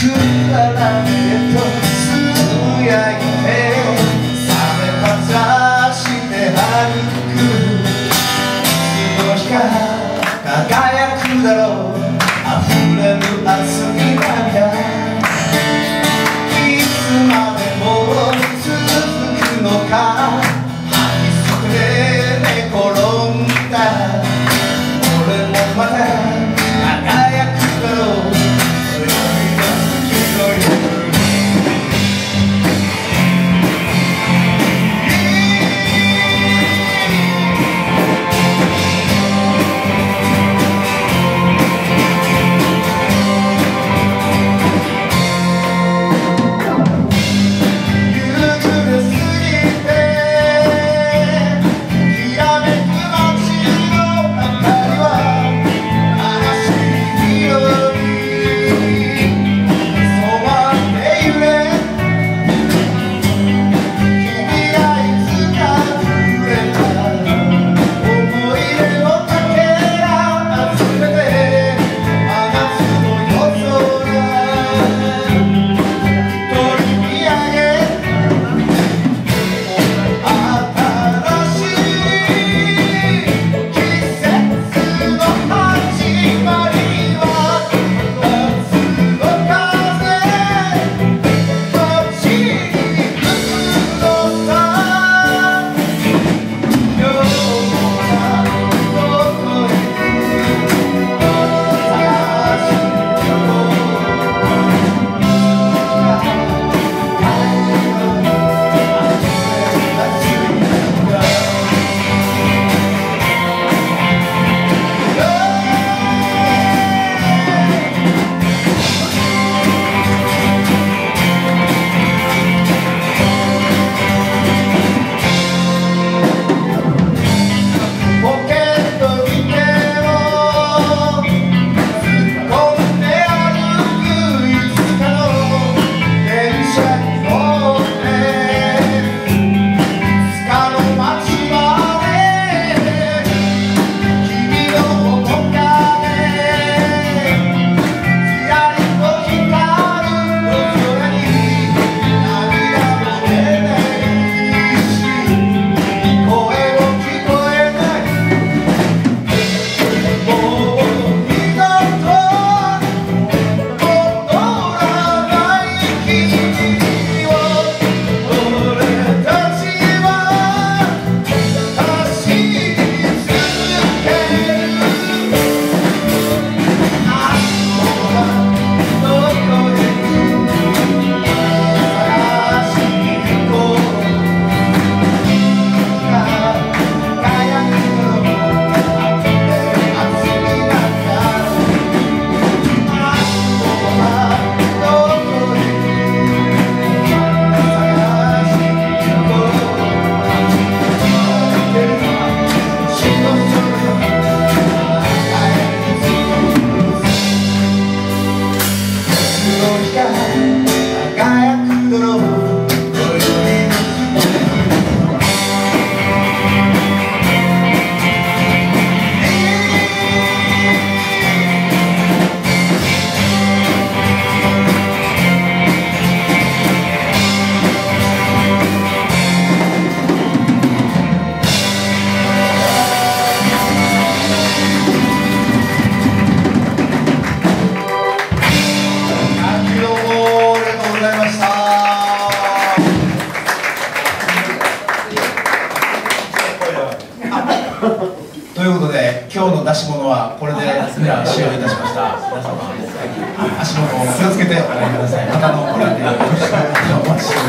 ということで、今日の出し物はこれで終了いたしました。皆様、足元を気をつけてお帰りください。またご覧でよろしくお待ちしております。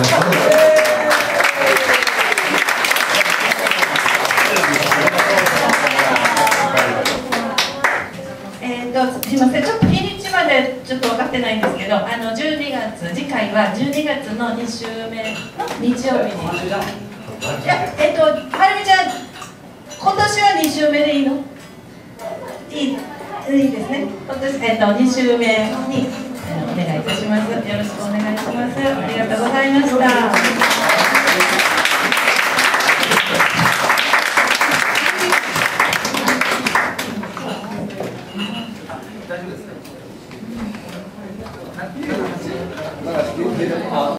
すみません、ちょっと日にちまでちょっと分かってないんですけど、12月、次回は12月の2週目の日曜日に。いや、はるみちゃん、今年は2週目でいいの？いいですね。今年、2週目にお願いいたします。よろしくお願いします。ありがとうございました。大丈夫ですか？